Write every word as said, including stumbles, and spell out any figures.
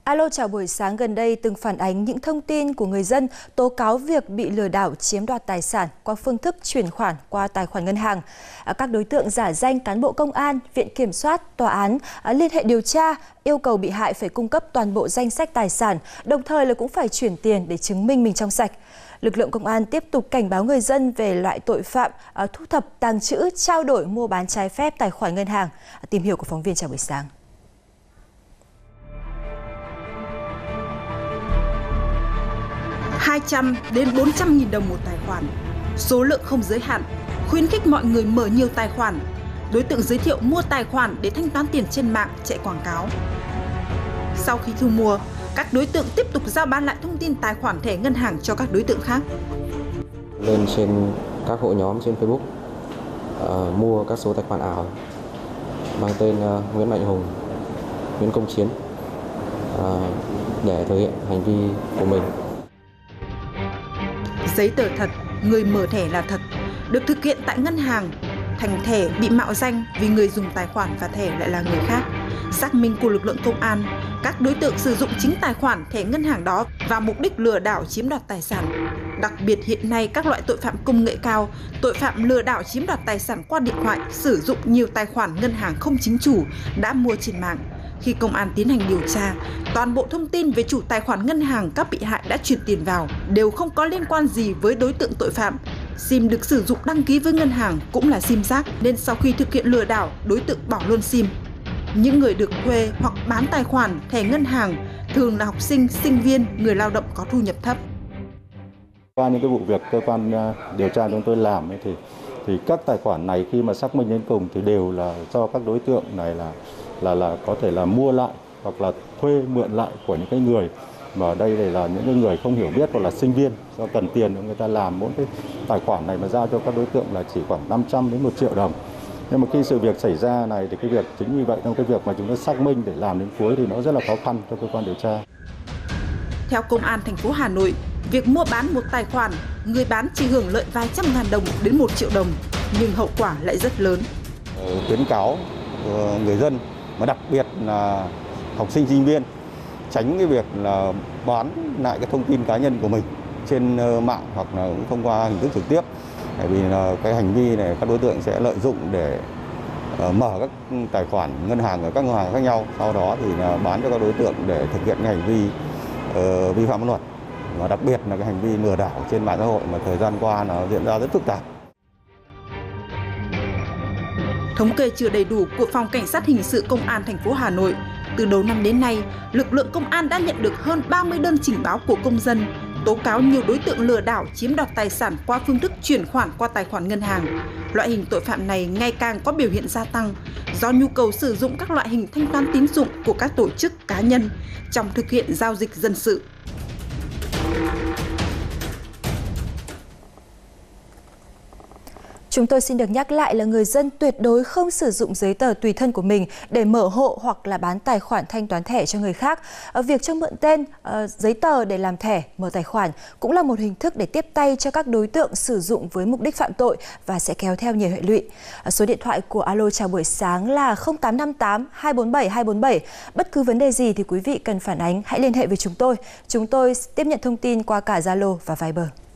Alo chào buổi sáng, gần đây từng phản ánh những thông tin của người dân tố cáo việc bị lừa đảo chiếm đoạt tài sản qua phương thức chuyển khoản qua tài khoản ngân hàng. Các đối tượng giả danh cán bộ công an, viện kiểm soát, tòa án liên hệ điều tra, yêu cầu bị hại phải cung cấp toàn bộ danh sách tài sản, đồng thời là cũng phải chuyển tiền để chứng minh mình trong sạch. Lực lượng công an tiếp tục cảnh báo người dân về loại tội phạm thu thập, tàng trữ, trao đổi, mua bán trái phép tài khoản ngân hàng. Tìm hiểu của phóng viên Chào buổi sáng. hai trăm đến bốn trăm nghìn đồng một tài khoản, số lượng không giới hạn, khuyến khích mọi người mở nhiều tài khoản. Đối tượng giới thiệu mua tài khoản để thanh toán tiền trên mạng, chạy quảng cáo. Sau khi thu mua, các đối tượng tiếp tục giao bán lại thông tin tài khoản thẻ ngân hàng cho các đối tượng khác. Lên trên các hội nhóm trên Facebook uh, mua các số tài khoản ảo mang tên uh, Nguyễn Mạnh Hùng, Nguyễn Công Chiến uh, để thực hiện hành vi của mình. Giấy tờ thật, người mở thẻ là thật, được thực hiện tại ngân hàng. Thành thẻ bị mạo danh vì người dùng tài khoản và thẻ lại là người khác. Xác minh của lực lượng công an, các đối tượng sử dụng chính tài khoản thẻ ngân hàng đó vào mục đích lừa đảo chiếm đoạt tài sản. Đặc biệt hiện nay các loại tội phạm công nghệ cao, tội phạm lừa đảo chiếm đoạt tài sản qua điện thoại, sử dụng nhiều tài khoản ngân hàng không chính chủ đã mua trên mạng. Khi công an tiến hành điều tra, toàn bộ thông tin về chủ tài khoản ngân hàng các bị hại đã chuyển tiền vào đều không có liên quan gì với đối tượng tội phạm. SIM được sử dụng đăng ký với ngân hàng cũng là SIM rác, nên sau khi thực hiện lừa đảo, đối tượng bỏ luôn SIM. Những người được thuê hoặc bán tài khoản, thẻ ngân hàng thường là học sinh, sinh viên, người lao động có thu nhập thấp. Qua những cái vụ việc cơ quan điều tra chúng tôi làm ấy thì thì các tài khoản này khi mà xác minh đến cùng thì đều là do các đối tượng này là là là có thể là mua lại hoặc là thuê mượn lại của những cái người mà ở đây là những cái người không hiểu biết hoặc là sinh viên do cần tiền, người ta làm mỗi cái tài khoản này mà giao cho các đối tượng là chỉ khoảng năm trăm đến một triệu đồng. Nhưng mà khi sự việc xảy ra này thì cái việc chính vì vậy trong cái việc mà chúng ta xác minh để làm đến cuối thì nó rất là khó khăn cho cơ quan điều tra. Theo Công an thành phố Hà Nội, việc mua bán một tài khoản, người bán chỉ hưởng lợi vài trăm ngàn đồng đến một triệu đồng, nhưng hậu quả lại rất lớn. Khuyến cáo người dân, mà đặc biệt là học sinh sinh viên, tránh cái việc là bán lại cái thông tin cá nhân của mình trên mạng hoặc là cũng thông qua hình thức trực tiếp. Bởi vì là cái hành vi này các đối tượng sẽ lợi dụng để uh, mở các tài khoản ngân hàng ở các ngân hàng khác nhau, sau đó thì là bán cho các đối tượng để thực hiện cái hành vi uh, vi phạm pháp luật, và đặc biệt là cái hành vi lừa đảo trên mạng xã hội mà thời gian qua nó diễn ra rất phức tạp. Thống kê chưa đầy đủ của Phòng Cảnh sát Hình sự Công an thành phố Hà Nội, từ đầu năm đến nay, lực lượng công an đã nhận được hơn ba mươi đơn trình báo của công dân tố cáo nhiều đối tượng lừa đảo chiếm đoạt tài sản qua phương thức chuyển khoản qua tài khoản ngân hàng. Loại hình tội phạm này ngày càng có biểu hiện gia tăng do nhu cầu sử dụng các loại hình thanh toán tín dụng của các tổ chức cá nhân trong thực hiện giao dịch dân sự. Chúng tôi xin được nhắc lại là người dân tuyệt đối không sử dụng giấy tờ tùy thân của mình để mở hộ hoặc là bán tài khoản thanh toán thẻ cho người khác. Việc cho mượn tên, giấy tờ để làm thẻ, mở tài khoản cũng là một hình thức để tiếp tay cho các đối tượng sử dụng với mục đích phạm tội và sẽ kéo theo nhiều hệ lụy. Số điện thoại của Alo chào buổi sáng là không tám năm tám hai bốn bảy hai bốn bảy. Bất cứ vấn đề gì thì quý vị cần phản ánh hãy liên hệ với chúng tôi. Chúng tôi tiếp nhận thông tin qua cả Zalo và Viber.